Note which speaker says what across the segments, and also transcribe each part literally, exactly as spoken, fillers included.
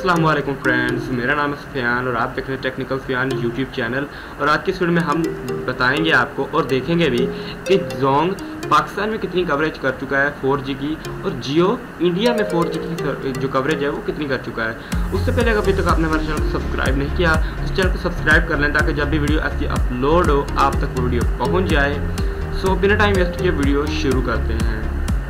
Speaker 1: अस्सलाम वालेकुम फ्रेंड्स, मेरा नाम है सुफियान और आप देख रहे हैं टेक्निकल सुफियान यूट्यूब चैनल। और आज की इस वीडियो में हम बताएंगे आपको और देखेंगे भी कि जोंग पाकिस्तान में कितनी कवरेज कर चुका है फोर जी की, और जियो इंडिया में फोर जी की जो कवरेज है वो कितनी कर चुका है। उससे पहले अभी तक आपने हमारे चैनल को सब्सक्राइब नहीं किया, उस चैनल को सब्सक्राइब कर लें ताकि जब भी वीडियो ऐसी अपलोड हो आप तक वो वीडियो पहुँच जाए। सो बिना टाइम वेस्ट किए वीडियो शुरू करते हैं।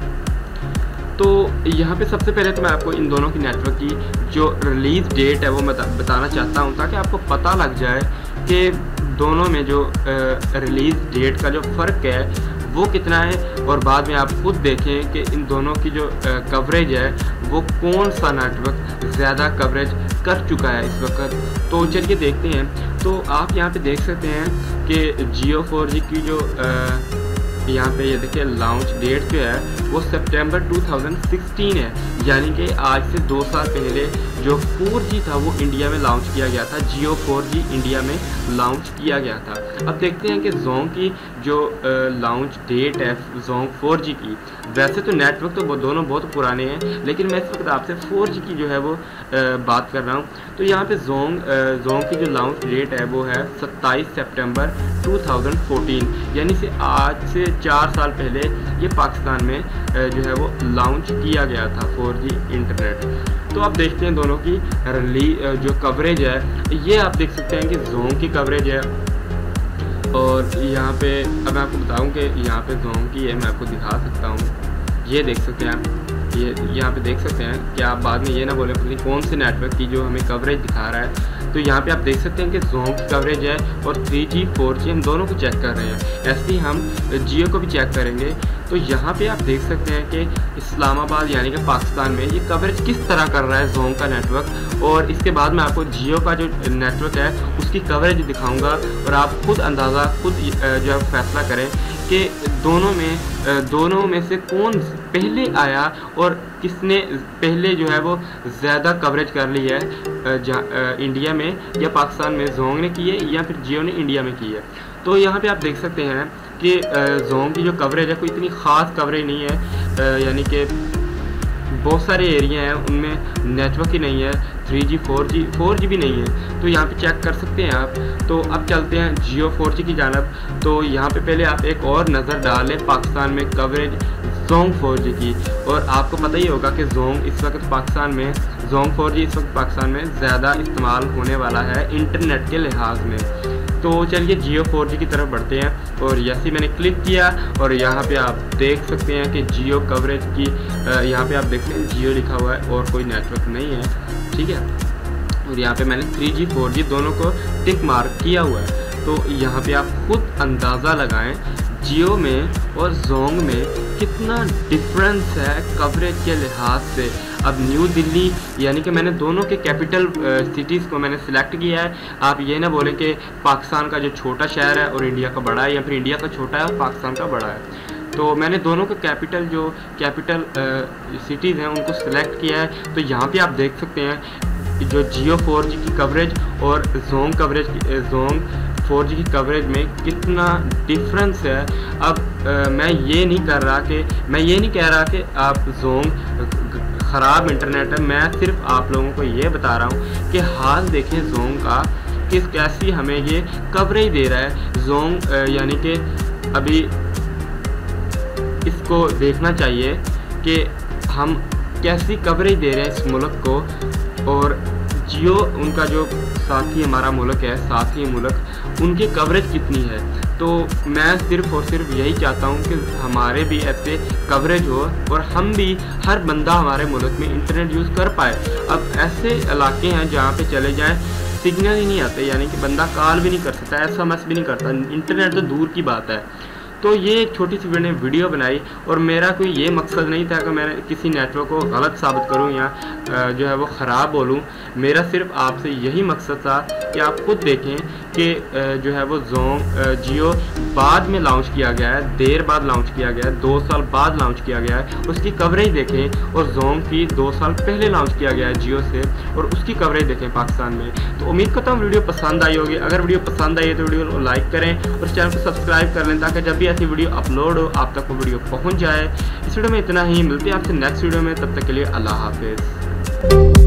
Speaker 1: तो यहाँ पे सबसे पहले तो मैं आपको इन दोनों की नेटवर्क की जो रिलीज़ डेट है वो मैं बताना चाहता हूँ ताकि आपको पता लग जाए कि दोनों में जो रिलीज़ डेट का जो फ़र्क है वो कितना है, और बाद में आप खुद देखें कि इन दोनों की जो कवरेज है वो कौन सा नेटवर्क ज़्यादा कवरेज कर चुका है इस वक्त। तो चलिए देखते हैं। तो आप यहाँ पे देख सकते हैं कि जियो फोर जी की जो आ, यहाँ पे ये देखिए लॉन्च डेट जो है वो सितंबर दो हज़ार सोलह है, यानी कि आज से दो साल पहले जो फोर जी था वो इंडिया में लॉन्च किया गया था। जियो फोर जी इंडिया में लॉन्च किया गया था। अब देखते हैं कि जोंग की जो लॉन्च डेट है जोंग फोर जी की, वैसे तो नेटवर्क तो दोनों बहुत पुराने हैं, लेकिन मैं इस वक्त आपसे फोर जी की जो है वो आ, बात कर रहा हूँ। तो यहाँ पे जोंग जोंग की जो लॉन्च डेट है वो है सत्ताईस सितंबर दो हज़ार चौदह, यानी से आज से चार साल पहले ये पाकिस्तान में जो है वो लॉन्च किया गया था फोर जी इंटरनेट। तो आप देखते हैं दोनों की रिली जो कवरेज है, ये आप देख सकते हैं कि जोंग की कवरेज है। और यहाँ पे अब मैं आपको बताऊँ कि यहाँ पे जोंग की है, मैं आपको दिखा सकता हूँ, ये देख सकते हैं आप, ये यहाँ पे देख सकते हैं कि आप बाद में ये ना बोले पता कौन से नेटवर्क की जो हमें कवरेज दिखा रहा है। तो यहाँ पे आप देख सकते हैं कि जोंग की कवरेज है और थ्री जी फोर जी हम दोनों को चेक कर रहे हैं। ऐसे ही हम जियो को भी चेक करेंगे। तो यहाँ पे आप देख सकते हैं कि इस्लामाबाद यानी कि पाकिस्तान में ये कवरेज किस तरह कर रहा है जोंग का नेटवर्क, और इसके बाद मैं आपको जियो का जो नेटवर्क है उसकी कवरेज दिखाऊंगा और आप खुद अंदाज़ा खुद जो है फैसला करें कि दोनों में दोनों में से कौन पहले आया और किसने पहले जो है वो ज़्यादा कवरेज कर ली है इंडिया में, या पाकिस्तान में जोंग ने की है या फिर जियो ने इंडिया में की है। तो यहाँ पे आप देख सकते हैं कि जोंग की जो कवरेज है कोई इतनी ख़ास कवरेज नहीं है, यानी कि बहुत सारे एरिया हैं उनमें नेटवर्क ही नहीं है, three G four G four G भी नहीं है। तो यहाँ पे चेक कर सकते हैं आप। तो अब चलते हैं जियो फोर जी की जानब। तो यहाँ पे पहले आप एक और नज़र डालें पाकिस्तान में कवरेज जोंग फोर जी की, और आपको पता ही होगा कि जोंग इस वक्त पाकिस्तान में जोंग फोर जी इस वक्त पाकिस्तान में ज़्यादा इस्तेमाल होने वाला है इंटरनेट के लिहाज में। तो चलिए जियो फोर जी की तरफ बढ़ते हैं, और जैसे मैंने क्लिक किया और यहाँ पे आप देख सकते हैं कि जियो कवरेज की यहाँ पे आप देखते हैं जियो लिखा हुआ है और कोई नेटवर्क नहीं है, ठीक है। और यहाँ पे मैंने थ्री जी फोर जी दोनों को टिक मार्क किया हुआ है। तो यहाँ पे आप खुद अंदाज़ा लगाएं जियो में और जोंग में कितना डिफरेंस है कवरेज के लिहाज से। अब न्यू दिल्ली यानी कि मैंने दोनों के कैपिटल सिटीज़ को मैंने सिलेक्ट किया है। आप ये ना बोलें कि पाकिस्तान का जो छोटा शहर है और इंडिया का बड़ा है, या फिर इंडिया का छोटा है और पाकिस्तान का बड़ा है। तो मैंने दोनों के कैपिटल जो कैपिटल सिटीज़ हैं उनको सिलेक्ट किया है। तो यहाँ पे आप देख सकते हैं जो जियो फोर जी की कवरेज और जोंग कवरेज जोंग फोर जी की कवरेज में कितना डिफरेंस है। अब आ, मैं ये नहीं कर रहा कि मैं ये नहीं कह रहा कि आप जोंग ख़राब इंटरनेट है, मैं सिर्फ आप लोगों को ये बता रहा हूँ कि हाल देखें जोंग का किस कैसी हमें ये कवरेज दे रहा है। जोंग यानी कि अभी इसको देखना चाहिए कि हम कैसी कवरेज दे रहे हैं इस मुल्क को, और जियो उनका जो साथी हमारा मुल्क है साथी मुल्क उनकी कवरेज कितनी है। तो मैं सिर्फ और सिर्फ यही चाहता हूँ कि हमारे भी ऐसे कवरेज हो और हम भी हर बंदा हमारे मुल्क में इंटरनेट यूज़ कर पाए। अब ऐसे इलाके हैं जहाँ पे चले जाएं सिग्नल ही नहीं आते, यानी कि बंदा कॉल भी नहीं कर सकता, एस एम एस भी नहीं करता, इंटरनेट तो दूर की बात है। तो ये एक छोटी सी मैंने वीडियो बनाई, और मेरा कोई ये मकसद नहीं था कि मैं किसी नेटवर्क को गलत साबित करूं या जो है वो ख़राब बोलूं। मेरा सिर्फ आपसे यही मकसद था कि आप खुद देखें कि जो है वो जोंग जियो बाद में लॉन्च किया गया है, देर बाद लॉन्च किया गया है, दो साल बाद लॉन्च किया गया है, उसकी कवरेज देखें। और जोंग की दो साल पहले लॉन्च किया गया है जियो से, और उसकी कवरेज देखें पाकिस्तान में। तो उम्मीद करता हूँ वीडियो पसंद आई होगी। अगर वीडियो पसंद आई है तो वीडियो को लाइक करें और चैनल को सब्सक्राइब कर लें ताकि जब भी ऐसी वीडियो अपलोड हो आप तक वो वीडियो पहुँच जाए। इस वीडियो में इतना ही, मिलते हैं आपसे नेक्स्ट वीडियो में, तब तक के लिए अल्लाह हाफिज़।